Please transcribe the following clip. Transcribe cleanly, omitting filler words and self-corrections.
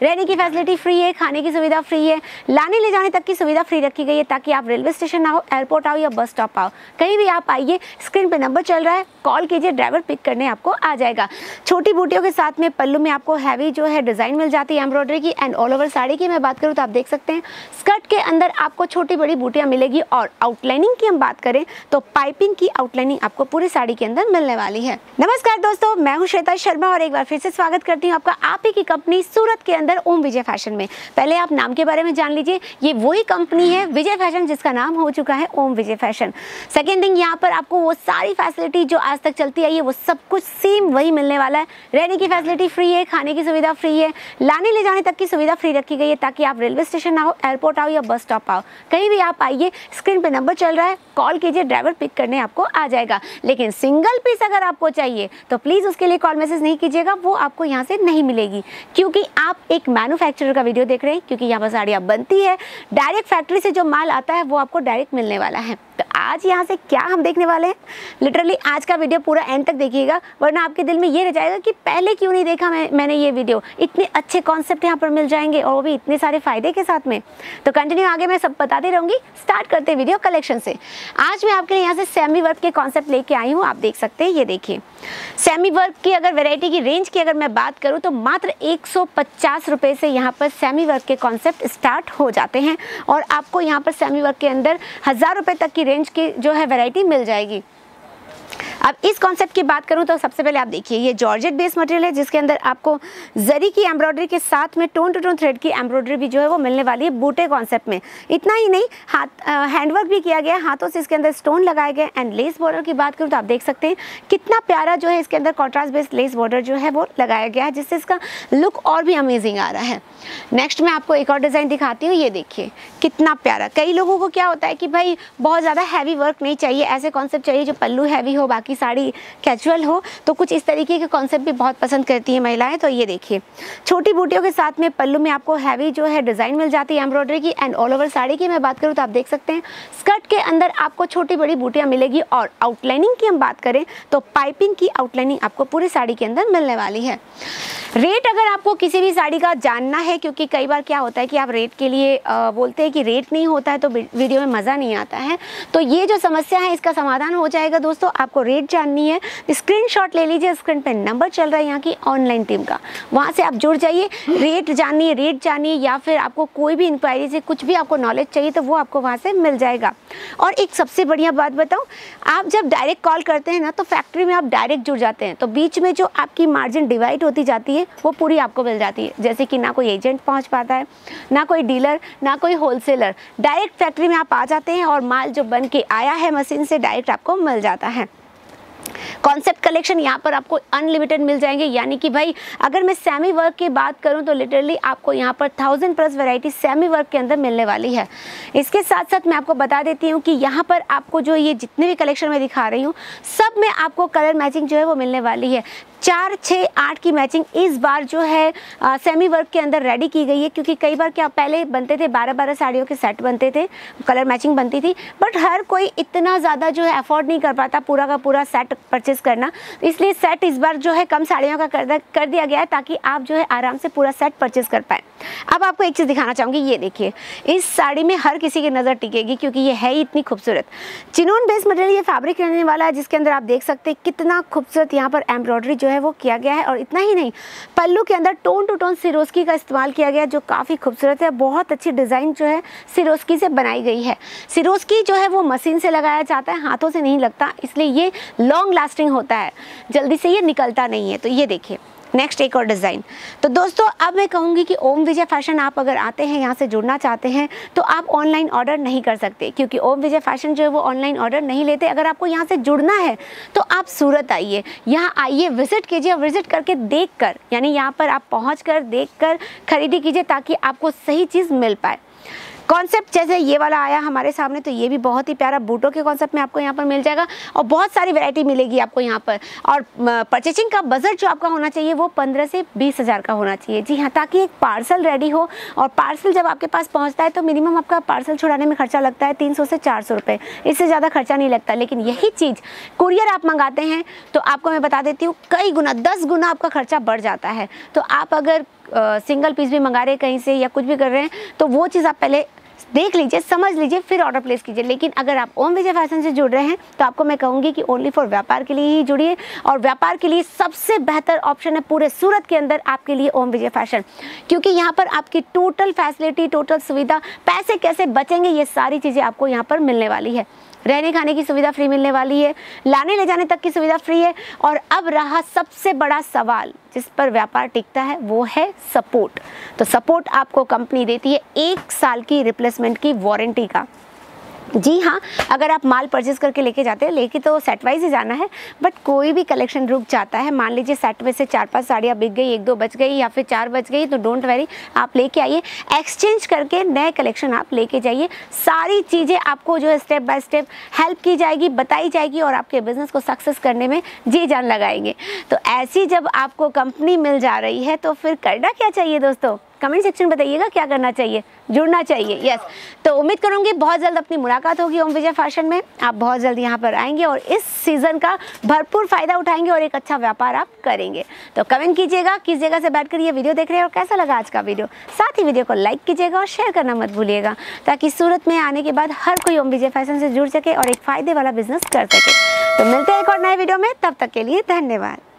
रहने की facility free है, खाने की सुविधा फ्री है, लाने ले जाने तक की सुविधा फ्री रखी गई है ताकि आप रेलवे स्टेशन आओ, एयरपोर्ट आओ या बस स्टॉप आओ, कहीं भी आप आइए, स्क्रीन पे नंबर चल रहा है, कॉल कीजिए, ड्राइवर पिक करने आपको आ जाएगा। छोटी बूटियों के साथ में पल्लू में आपको हैवी जो है डिजाइन मिल जाती है एम्ब्रॉयडरी की। एंड ऑल ओवर साड़ी की मैं बात करूँ तो आप देख सकते हैं स्कर्ट के अंदर आपको छोटी बड़ी बूटियां मिलेगी। और आउटलाइनिंग की हम बात करें तो पाइपिंग की आउटलाइनिंग आपको पूरी साड़ी के अंदर मिलने वाली है। नमस्कार दोस्तों, मैं हूं श्वेता शर्मा और एक बार फिर से स्वागत करती हूं आपका आप ही की कंपनी सूरत के अंदर ओम विजय फैशन में। पहले आप नाम के बारे में जान लीजिए, ये वही कंपनी है विजय फैशन जिसका नाम हो चुका है Om Vijay Fashion. Second thing, यहाँ पर आपको वो सारी फैसिलिटी जो आज तक चलती आई है वो सब कुछ सेम वही मिलने वाला है। रहने की फैसिलिटी फ्री है, खाने की सुविधा फ्री है, लाने ले जाने तक की सुविधा फ्री रखी गई है ताकि आप रेलवे स्टेशन आओ, एयरपोर्ट आओ या बस स्टॉप आओ, कहीं भी आप आइए, स्क्रीन पे नंबर चल रहा है, कॉल कीजिए, ड्राइवर पिक करने आपको आ जाएगा। लेकिन सिंगल पीस अगर आपको चाहिए तो प्लीज उसके लिए कॉल मैसेज नहीं कीजिएगा, वो आपको यहाँ से नहीं मिलेगी क्योंकि आप एक मैन्युफैक्चरर का वीडियो देख रहे हैं। क्योंकि यहाँ पर साड़ियाँ बनती है, डायरेक्ट फैक्ट्री से जो माल आता है वो आपको डायरेक्ट मिलने वाला है। तो आज यहाँ से क्या हम देखने वाले हैं, लिटरली आज का वीडियो पूरा एंड तक देखिएगा, वरना आपके दिल में ये रह जाएगा कि पहले क्यों नहीं देखा मैंने ये वीडियो। इतने अच्छे कॉन्सेप्ट यहाँ पर मिल जाएंगे और वो भी इतने सारे फायदे के साथ में। तो कंटिन्यू आगे मैं सब बताती रहूंगी। स्टार्ट करते हैं वीडियो कलेक्शन से। आज मैं आपके लिए यहाँ से सेमी वर्क के कॉन्सेप्ट लेके आई हूँ। आप देख सकते हैं, ये देखिए सेमी वर्क की अगर वैरायटी की रेंज की अगर मैं बात करूँ तो मात्र 150 रुपये से यहाँ पर सेमी वर्क के कॉन्सेप्ट स्टार्ट हो जाते हैं और आपको यहाँ पर सेमी वर्क के अंदर 1000 रुपये तक की रेंज की जो है वैरायटी मिल जाएगी। अब इस कॉन्सेप्ट की बात करूं तो सबसे पहले आप देखिए, ये जॉर्जेट बेस मटेरियल है जिसके अंदर आपको जरी की एम्ब्रॉयडरी के साथ में टोन टू टोन थ्रेड की एम्ब्रॉयडरी भी जो है वो मिलने वाली है बूटे कॉन्सेप्ट में। इतना ही नहीं, हैंडवर्क भी किया गया है, हाथों से इसके अंदर स्टोन लगाए गए। एंड लेस बॉर्डर की बात करूँ तो आप देख सकते हैं कितना प्यारा जो है इसके अंदर कॉन्ट्रास्ट बेस्ड लेस बॉर्डर जो है वो लगाया गया है, जिससे इसका लुक और भी अमेजिंग आ रहा है। नेक्स्ट मैं आपको एक और डिज़ाइन दिखाती हूँ, ये देखिए कितना प्यारा। कई लोगों को क्या होता है कि भाई बहुत ज़्यादा हैवी वर्क नहीं चाहिए, ऐसे कॉन्सेप्ट चाहिए जो पल्लू हैवी हो, बाकी साड़ी कैजुअल हो, तो कुछ इस तरीके के कॉन्सेप्ट भी बहुत पसंद करती हैं महिलाएं। तो ये देखिए छोटी बूटियों के साथ में पल्लू में आपको हैवी जो है डिज़ाइन मिल जाती है एम्ब्रॉयडरी की। एंड ऑल ओवर साड़ी की मैं बात करूँ तो आप देख सकते हैं स्कर्ट के अंदर आपको छोटी बड़ी बूटियाँ मिलेगी। और आउटलाइनिंग की हम बात करें तो पाइपिंग की आउटलाइनिंग आपको पूरी साड़ी के अंदर मिलने वाली है। रेट अगर आपको किसी भी साड़ी का जानना है, क्योंकि कई बार क्या होता है कि आप रेट के लिए बोलते हैं कि रेट नहीं होता है तो वीडियो में मज़ा नहीं आता है, तो ये जो समस्या है इसका समाधान हो जाएगा दोस्तों। आपको रेट जाननी है, स्क्रीनशॉट ले लीजिए, स्क्रीन पे नंबर चल रहा है यहाँ की ऑनलाइन टीम का, वहाँ से आप जुड़ जाइए। रेट जानिए या फिर आपको कोई भी इंक्वायरी से कुछ भी आपको नॉलेज चाहिए तो वो आपको वहाँ से मिल जाएगा। और एक सबसे बढ़िया बात बताऊँ, आप जब डायरेक्ट कॉल करते हैं ना तो फैक्ट्री में आप डायरेक्ट जुड़ जाते हैं, तो बीच में जो आपकी मार्जिन डिवाइड होती जाती है वो पूरी आपको मिल जाती है। जैसे कि ना कोई एजेंट पहुंच पाता है, ना कोई डीलर, ना कोई होलसेलर, डायरेक्ट फैक्ट्री में आप आ जाते हैं और माल जो बन के आया है मशीन से डायरेक्ट आपको मिल जाता है। कॉन्सेप्ट कलेक्शन यहाँ पर आपको अनलिमिटेड मिल जाएंगे, यानी कि भाई अगर मैं सेमी वर्क की बात करूँ तो लिटरली आपको यहाँ पर 1000+ वैरायटी सेमी वर्क के अंदर मिलने वाली है। इसके साथ साथ मैं आपको बता देती हूँ कि यहाँ पर आपको जो ये जितने भी कलेक्शन मैं दिखा रही हूँ सब में आपको कलर मैचिंग जो है वो मिलने वाली है। 4, 6, 8 की मैचिंग इस बार जो है सेमी वर्क के अंदर रेडी की गई है, क्योंकि कई बार क्या पहले बनते थे 12-12 साड़ियों के सेट बनते थे, कलर मैचिंग बनती थी, बट हर कोई इतना ज़्यादा जो है अफोर्ड नहीं कर पाता पूरा का पूरा सेट परचेस करना, इसलिए सेट इस बार जो है कम साड़ियों का कर दिया गया है ताकि आप जो है आराम से पूरा सेट परचेस कर पाए। अब आपको एक चीज़ दिखाना चाहूँगी, ये देखिए इस साड़ी में हर किसी की नज़र टिकेगी क्योंकि ये है ही इतनी खूबसूरत। चिनोन बेस मटेरियल ये फैब्रिक रहने वाला है जिसके अंदर आप देख सकते हैं कितना खूबसूरत यहाँ पर एम्ब्रॉयडरी जो है वो किया गया है। और इतना ही नहीं, पल्लू के अंदर टोन टू टोन सिरोस्की का इस्तेमाल किया गया जो काफ़ी खूबसूरत है। बहुत अच्छी डिज़ाइन जो है सिरोस्की से बनाई गई है। सिरोस्की जो है वो मशीन से लगाया जाता है, हाथों से नहीं लगता, इसलिए ये लॉन्ग लास्टिंग होता है, जल्दी से ये निकलता नहीं है। तो ये देखिए नेक्स्ट एक और डिज़ाइन। तो दोस्तों अब मैं कहूँगी कि ओम विजय फैशन आप अगर आते हैं, यहाँ से जुड़ना चाहते हैं तो आप ऑनलाइन ऑर्डर नहीं कर सकते, क्योंकि ओम विजय फैशन जो है वो ऑनलाइन ऑर्डर नहीं लेते। अगर आपको यहाँ से जुड़ना है तो आप सूरत आइए, यहाँ आइए, विजिट कीजिए, विजिट करके देख कर, यानी यहाँ पर आप पहुँच कर देख कर खरीदी कीजिए ताकि आपको सही चीज़ मिल पाए। कॉन्सेप्ट जैसे ये वाला आया हमारे सामने, तो ये भी बहुत ही प्यारा बूटों के कॉन्सेप्ट में आपको यहाँ पर मिल जाएगा और बहुत सारी वैरायटी मिलेगी आपको यहाँ पर। और परचेजिंग का बजट जो आपका होना चाहिए वो 15 से 20 हज़ार का होना चाहिए। जी हाँ, ताकि एक पार्सल रेडी हो, और पार्सल जब आपके पास पहुँचता है तो मिनिमम आपका पार्सल छुड़ाने में खर्चा लगता है 300 से 400 रुपये, इससे ज़्यादा खर्चा नहीं लगता। लेकिन यही चीज़ कुरियर आप मंगाते हैं तो आपको मैं बता देती हूँ कई गुना, 10 गुना आपका खर्चा बढ़ जाता है। तो आप अगर सिंगल पीस भी मंगा रहे हैं कहीं से या कुछ भी कर रहे हैं, तो वो चीज़ आप पहले देख लीजिए, समझ लीजिए, फिर ऑर्डर प्लेस कीजिए। लेकिन अगर आप ओम विजय फैशन से जुड़ रहे हैं तो आपको मैं कहूँगी कि ओनली फॉर व्यापार के लिए ही जुड़िए, और व्यापार के लिए सबसे बेहतर ऑप्शन है पूरे सूरत के अंदर आपके लिए ओम विजय फैशन, क्योंकि यहाँ पर आपकी टोटल फैसिलिटी, टोटल सुविधा, पैसे कैसे बचेंगे, ये सारी चीज़ें आपको यहाँ पर मिलने वाली है। रहने खाने की सुविधा फ्री मिलने वाली है, लाने ले जाने तक की सुविधा फ्री है, और अब रहा सबसे बड़ा सवाल जिस पर व्यापार टिकता है, वो है सपोर्ट। तो सपोर्ट आपको कंपनी देती है 1 साल की रिप्लेसमेंट की वारंटी का। जी हाँ, अगर आप माल परचेज करके लेके जाते हैं, लेके तो सेट वाइज ही जाना है, बट कोई भी कलेक्शन रुक जाता है, मान लीजिए सेट में से 4-5 साड़ियाँ बिक गई, 1-2 बच गई या फिर 4 बच गई, तो डोंट वरी, आप लेके आइए, एक्सचेंज करके नए कलेक्शन आप लेके जाइए। सारी चीज़ें आपको जो है स्टेप बाय स्टेप हेल्प की जाएगी, बताई जाएगी, और आपके बिजनेस को सक्सेस करने में जी जान लगाएंगे। तो ऐसी जब आपको कंपनी मिल जा रही है तो फिर करना क्या चाहिए दोस्तों? कमेंट सेक्शन बताइएगा क्या करना चाहिए, जुड़ना चाहिए। यस, तो उम्मीद करूंगी बहुत जल्द अपनी मुलाकात होगी ओम विजय फैशन में। आप बहुत जल्द यहाँ पर आएंगे और इस सीज़न का भरपूर फ़ायदा उठाएंगे और एक अच्छा व्यापार आप करेंगे। तो कमेंट कीजिएगा किस जगह से बैठकर ये वीडियो देख रहे हैं और कैसा लगा आज का वीडियो। साथ ही वीडियो को लाइक कीजिएगा और शेयर करना मत भूलिएगा, ताकि सूरत में आने के बाद हर कोई ओम विजय फैशन से जुड़ सके और एक फ़ायदे वाला बिजनेस कर सके। तो मिलते हैं एक और नए वीडियो में, तब तक के लिए धन्यवाद।